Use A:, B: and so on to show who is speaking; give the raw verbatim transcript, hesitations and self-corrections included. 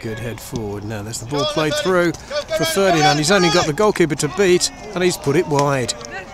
A: good head forward. Now there's the ball played through for Ferdinand. He's only got the goalkeeper to beat, and he's put it wide.